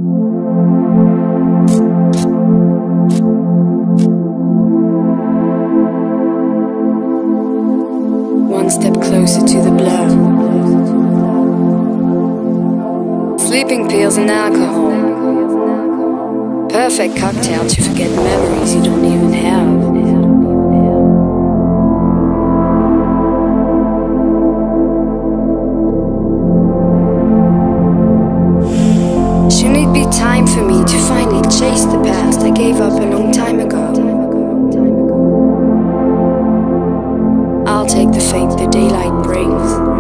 One step closer to the blur. Sleeping pills and alcohol. Perfect cocktail to forget memories you don't even have. Shouldn't it be time for me to finally chase the past I gave up a long time ago? I'll take the fate the daylight brings.